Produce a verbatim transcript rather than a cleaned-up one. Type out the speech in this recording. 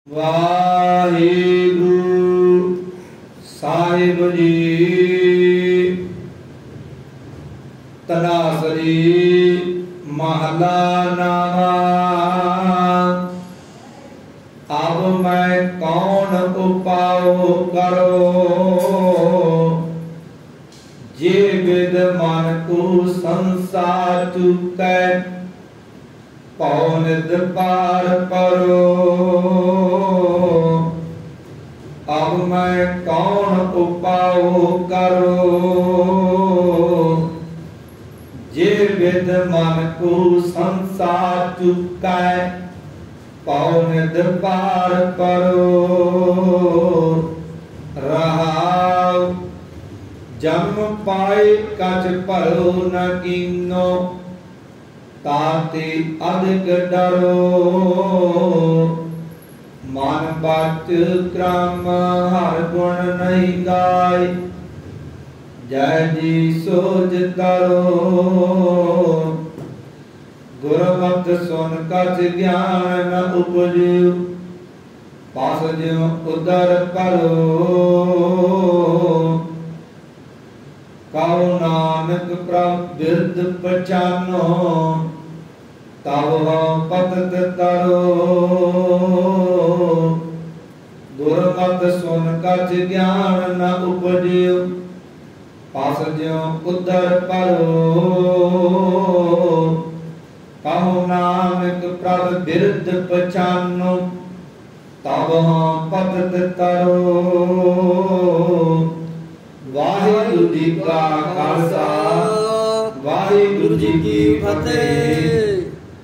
ਵਾਹਿਗੁਰੂ ਸਾਹਿਬ ਜੀ। ਤਨਾਸਰੀ ਮਹਲਾ ਨਾਵਾ। ਅਬ ਮੈਂ ਕੌਣ ਉਪਾਉ ਕਰੋ, ਜੇ ਵਿਦ ਮਨ ਕੋ ਸੰਸਾਰ ਚੁਕੈ, ਪਉ ਨਿਦ ਪਾਰ ਪਰੋ। ਅਬ ਮੈਂ ਕੌਣ ਉਪਾਉ ਕਰੋ, ਜੇ ਵਿਦ ਮਨ ਕੋ ਸੰਸਾਰ ਚੁਕੈ, ਪਉ ਨਿਦ ਪਾਰ ਪਰੋ। ਰਹਾਉ ਜਨਮ ਪਾਏ ਕਛ ਭਰੋ ਨ ਕੀਨੋ, ਤਾਤੇ ਅਧਿਕ ਡਰੋ। ਮਨ ਬਚ ਕ੍ਰਮ ਹਰ ਗੁਣ ਨਹੀਂ ਗਾਏ, ਜੈ ਜੀ ਸੋਜ ਕਰੋ। ਗੁਰਮਤਿ ਸੁਨ ਕਛ ਗਿਆਨ ਨ ਉਪਜਿਉ, ਪਾਸ ਜਿਉ ਉਦਰ ਕਰੋ। ਕਉ ਨਾਨਕ ਪ੍ਰਭ ਬਿਰਧ ਪਛਾਨੋ, ਤਬ ਹਉ ਪਤਿਤ ਤਰੋ। ਗੁਰਮਤਿ ਸੁਨ ਕਛ ਗਿਆਨ ਨ ਉਪਜਿਉ, ਪਾਸ ਜਿਉ ਉਦਰ ਕਰੋ। ਕਉ ਨਾਨਕ ਪ੍ਰਭ ਬਿਰਧ ਪਛਾਨੋ, ਤਬ ਹਉ ਪਤਿਤ ਤਰੋ। ਵਾਹਿਗੁਰੂ ਜੀ ਕਾ ਖਾਲਸਾ,